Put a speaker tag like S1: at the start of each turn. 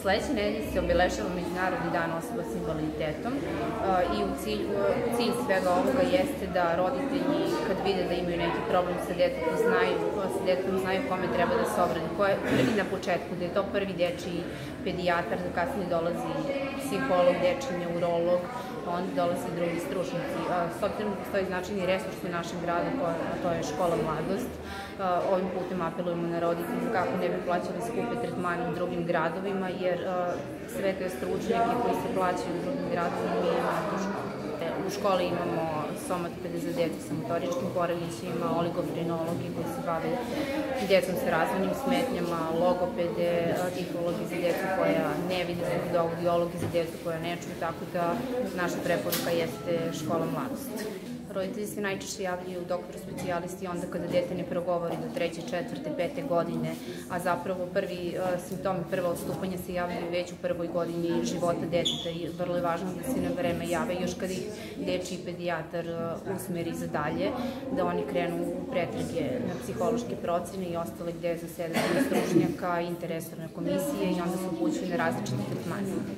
S1: Sledeće nedelje se obeležava Međunarodni dan osoba s invaliditetom i cilj svega ovoga jeste da roditelji kad vide da imaju neki problem sa detetom znaju kome treba da se obrade, ko je prvi na početku, da je to prvi dečiji pedijatar, da kasnije dolazi psiholog, dečiji neurolog, pa onda dolaze drugi stručnjaci. S obzirom da postoji značajni resurs u našem gradu, a to je škola Mladost, ovim putem apelujemo na roditelje kako ne bi plaćali skupe tretmane u drugim gradovima, jer sve te stručnjake koji se plaćaju u drugim gradovima mi imamo u školi. U školi imamo somatopede za decu sa motoričkim poremećajima, oligofrenologi koji se bave decom sa razvojnim smetnjama, logopede, tihologi za decu koja ne vide, audiologi za decu koja ne čuju, tako da naša preporuka jeste škola Mladost. Roditelji se najčešće javljaju doktoru specijalisti onda kada dete ne progovori do 3., 4., 5. godine, a zapravo prvi simptomi, prva odstupanja se javljaju već u prvoj godini života deteta i vrlo je važno da se na vreme jave, još kada ih dečiji pedijatar usmeri za dalje, da oni krenu u pretrage na psihološke procene i ostale gde je zasedanje stručnjaka, interesorne komisije i onda se upućuju na različite tretmane.